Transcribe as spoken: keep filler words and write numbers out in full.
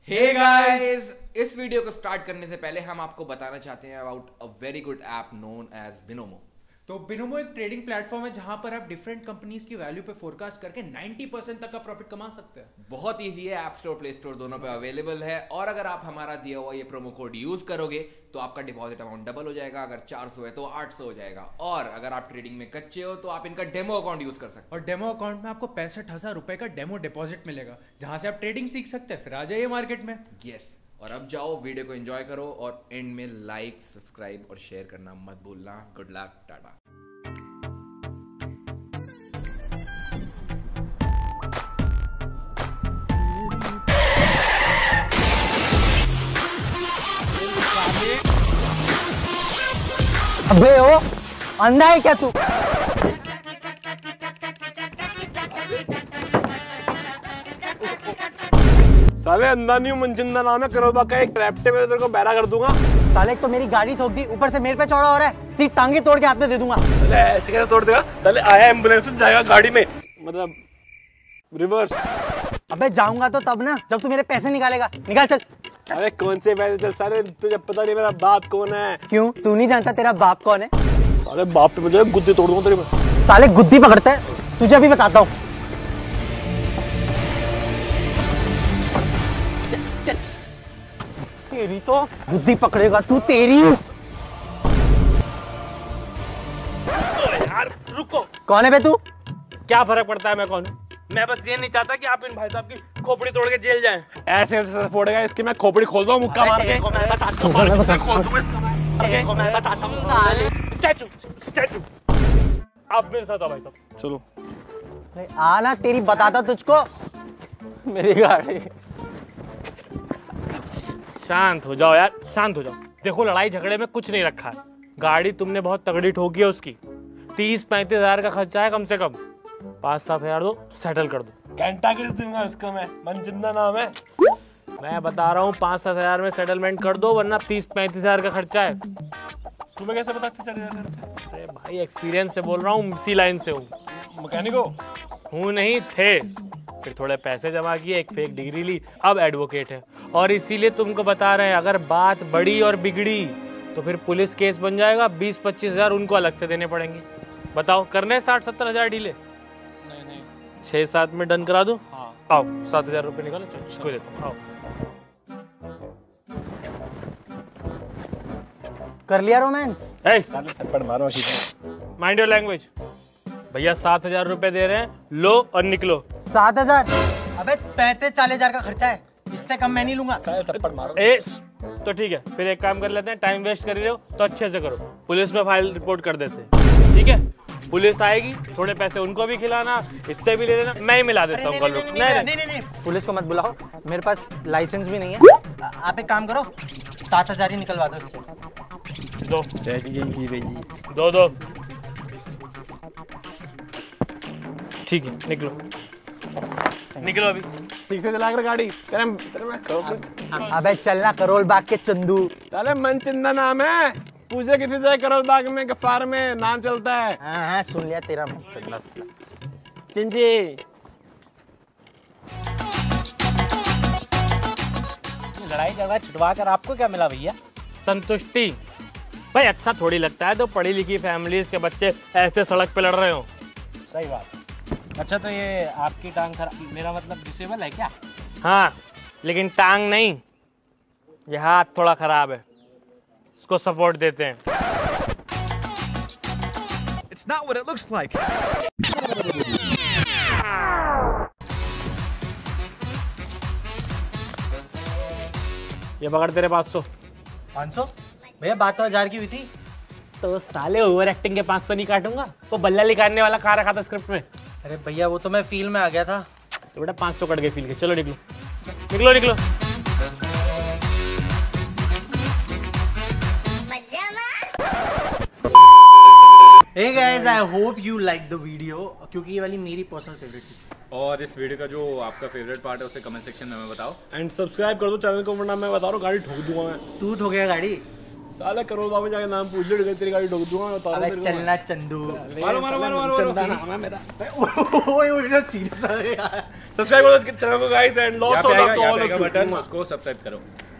हे guys, इस video को start करने से पहले हम आपको बताना चाहते हैं about a very good app known as Binomo. तो बिनोमो एक ट्रेडिंग प्लेटफॉर्म है जहां पर आप डिफरेंट कंपनीज की वैल्यू पे फोरकास्ट करके नब्बे परसेंट तक का प्रॉफिट कमा सकते हैं। बहुत इजी है, ऐप स्टोर प्ले स्टोर दोनों पे अवेलेबल है। और अगर आप हमारा दिया हुआ ये प्रोमो कोड यूज करोगे तो आपका डिपॉजिट अमाउंट डबल हो जाएगा। अगर चार सौ है तो आठ सौ हो जाएगा। और अगर आप ट्रेडिंग में कच्चे हो तो आप इनका डेमो अकाउंट यूज कर सकते हैं। और डेमो अकाउंट में आपको पैंसठ हजार रुपए का डेमो डिपॉजिट मिलेगा जहां से आप ट्रेडिंग सीख सकते हैं। फिर आ जाइए मार्केट में। यस, और अब जाओ वीडियो को एंजॉय करो और एंड में लाइक, सब्सक्राइब और शेयर करना मत भूलना। Good luck, tata. अबे ओ अंधा है क्या तू? साले अंधा नहीं हूँ, मनजिंदा नाम है। करोबा का एक रैप्टे में तेरे को बैरा कर दूंगा। साले तो मेरी गाड़ी ठोक दी, ऊपर से मेरे पे चौड़ा हो रहा है। तेरी टांगे तोड़ के हाथ में दे दूंगा। साले ऐसे कैसे तोड़ देगा? साले आया एम्बुलेंस से जाएगा गाड़ी में, मतलब रिवर्स। अबे जाऊंगा तो तब ना जब तू मेरे पैसे निकालेगा। निकाल चल। अरे कौन से पैसे? चल साले, तुझे पता नहीं मेरा बाप कौन है? क्यों, तू नहीं जानता तेरा बाप कौन है? साले बाप पे मुझे गुद्दी तोड़ दूंगा तेरे में। साले गुद्दी पकड़ता है, तुझे अभी बताता हूँ। चल चल, तेरी तो गुद्दी पकड़ेगा तू, तेरी। यार रुको, कौन है बे तू? क्या फर्क पड़ता है मैं कौन हूँ? मैं बस ये नहीं चाहता कि आप इन भाई साहब की खोपड़ी तोड़ के जेल जाएं। ऐसे ऐसे फोड़ेगा इसकी मैं खोपड़ी खोल दूँ, मुक्का मार के। मैं बताता हूँ, खोल दूँ इसका मैं। मैं बताता हूँ साले। स्टैचू स्टैचू आप मेरे साथ आओ भाई साहब, चलो। आना, तेरी बताता तुझको। मेरी गाड़ी। शांत हो जाओ यार, शांत हो जाओ। देखो लड़ाई झगड़े में कुछ नहीं रखा है। गाड़ी तुमने बहुत तगड़ी ठोकी है, उसकी तीस पैंतीस हजार का खर्चा है कम से कम। पाँच सात हजार दो, सेटल कर दो। घंटा किस दूंगा उसको मैं, मनजिंदा नाम है। मैं बता रहा हूँ पाँच सात हजार में सेटलमेंट कर दो, वरना तीस पैंतीस हजार का खर्चा है। तुम्हें कैसे पता चल खर्चा? अरे भाई एक्सपीरियंस से बोल रहा हूँ, इसी लाइन से हूँ। मैकेनिक हो? हूँ नहीं, थे। फिर थोड़े पैसे जमा किए, एक फेक डिग्री ली, अब एडवोकेट है। और इसीलिए तुमको बता रहे हैं, अगर बात बड़ी और बिगड़ी तो फिर पुलिस केस बन जाएगा। बीस पच्चीस हजार उनको अलग से देने पड़ेंगे। बताओ, करने साठ सत्तर हजार डीले? नहीं नहीं, छह सात में डन करा दूं? हाँ। आओ, सात हजार रुपये निकालो, चलो इसको देता हूँ। आओ। कर लिया रोमांस? थप्पड़ मारो। Mind your language. भैया सात हजार रुपए दे रहे हैं, लो और निकलो। सात हजार? अबे पैंतीस चालीस हजार का खर्चा है, इससे कम मैं नहीं लूंगा। थप्पड़ मारो। ए, तो ठीक है, फिर एक काम कर लेते हैं। टाइम वेस्ट कर रहे हो तो अच्छे से करो, पुलिस में फाइल रिपोर्ट कर देते हैं, ठीक है? पुलिस आएगी, थोड़े पैसे उनको भी खिलाना, इससे भी ले लेना, मैं ही मिला देता हूँ। नहीं नहीं, नहीं नहीं नहीं, पुलिस को मत बुलाओ, मेरे पास लाइसेंस भी नहीं है। आप एक काम करो, सात हजार ही निकलवा दो इससे। दो दो दो ठीक है, निकलो निकलो अभी। ठीक से चला कर गाड़ी। तेरे तेरे में करोड़। अबे चलना, करोल बाग के चंदू। साले मनचिंदा नाम है, पूछे किसी से करोल बाग में, गफ्फार में नाम चलता है। हाँ हाँ सुन लिया तेरा मनचिंदा। चिंची लड़ाई झगड़ा छुटवा कर आपको क्या मिला भैया? संतुष्टि। भाई अच्छा थोड़ी लगता है तो पढ़ी लिखी फैमिलीज के बच्चे ऐसे सड़क पे लड़ रहे हो। सही बात। अच्छा तो ये आपकी टांग खराब, मेरा मतलब डिसेबल है क्या? हाँ, लेकिन टांग नहीं, ये हाथ थोड़ा खराब है, इसको सपोर्ट देते हैं। It's not what it looks like. ये पकड़ तेरे पाँच सौ। पाँच सौ? भैया बात तो हजार की हुई थी। तो साले ओवर एक्टिंग के पाँच सौ नहीं काटूंगा। वो बल्ला लिखाने वाला कहाँ रखा था स्क्रिप्ट में? अरे भैया वो तो मैं फील में आ गया था। तो बेटा पाँच सौ कट गए फील के। चलो निकलो निकलो निकलो। Hey guys, I hope you liked the video, क्योंकि ये वाली मेरी पर्सनल फेवरेट थी। और इस वीडियो का जो आपका फेवरेट पार्ट है उसे कमेंट सेक्शन में हमें बताओ। एंड सब्सक्राइब कर दो चैनल को, वरना मैं बता रहा हूँ गाड़ी ठोक दूंगा मैं। तू ठोकेगा गाड़ी? साला करोड़ बाबा जाके नाम पूछ ले, तेरी गाड़ी ठोक दूंगा। अबे चलना चंदू। मारो मारो मारो मारो चंदा नाम है मेरा। ओए ओए इतना सीरियस है यार। सब्सक्राइब करो चैनल को guys and lots of love to all of you. Button उसको सब्सक्राइब करो।